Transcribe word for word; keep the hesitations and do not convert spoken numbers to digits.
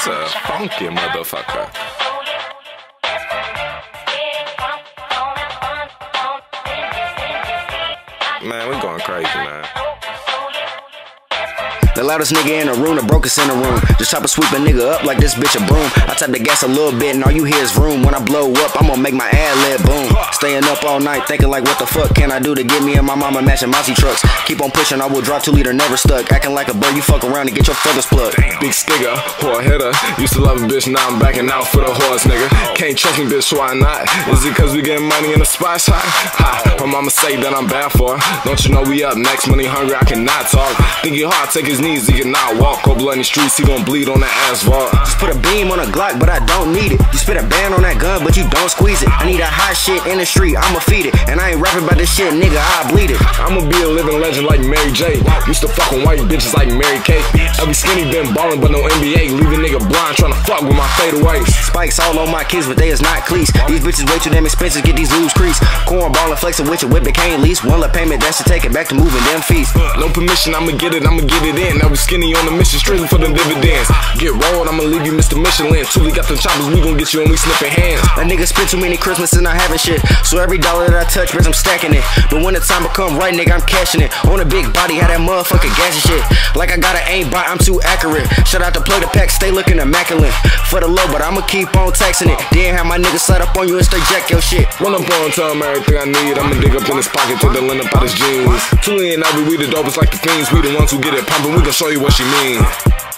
That's a funky motherfucker. Man, we going crazy, man. The loudest nigga in the room, the brokest in the room. Just chop a sweep a nigga up like this bitch a broom. I tap the gas a little bit and all you hear is vroom. When I blow up, I'm gonna make my ad lib boom. Staying up all night thinking like what the fuck can I do to get me and my mama matching Mossy trucks. Keep on pushing, I will drop two liter, never stuck. Acting like a bird, you fuck around and get your feathers plucked. Big skigger, whore hitter. Used to love a bitch, now I'm backing out for the horse, nigga. Can't trust me, bitch, why not? Is it cause we getting money in the spots high? High. My mama say that I'm bad for her. Don't you know we up next, money hungry, I cannot talk. Think it hard, take his knees, he cannot walk. Cold blood in the streets, he gon' bleed on that asphalt. Just put a beam on a Glock, but I don't need it. You spit a band on that gun, but you don't squeeze it. I need a hot shit in the street, I'ma feed it. And I ain't rapping about this shit, nigga, I bleed it. I'ma be a living legend like Mary J. Used to fuck with white bitches like Mary Kate. LVSkinny been ballin' but no N B A. Leave a nigga blind tryna fuck with my fadeaways. Spikes all on my kids, but they is not cleats. These bitches way too damn expensive, get these loose crease. Corn ballin', flexin' with your whip, it can't lease. One left payment, that's to take it back to moving them feast. No permission, I'ma get it, I'ma get it in. LVSkinny on the mission, strictly for the dividends. Get rolled, I'ma leave you Mister Michelin. Till we got the choppers, we gon' get you and we snippin' hands. That nigga spent too many Christmases not having shit. So every dollar that I touch, bitch, I'm stacking it. But when the time come right, nigga, I'm cashing it. On a big body, had that motherfucker gas and shit. Like I got an aim bot, I'm too accurate. Shout out to plug the pack, stay looking immaculate. For the low, but I'ma keep on taxing it. Then have my niggas slide up on you and stay jack your shit. Run up on, tell him everything I need. I'ma dig up in his pocket, take the lint up out his jeans. Tully and Abby, we the dopest like the fiends. We the ones who get it pumping, we gon' show you what she mean.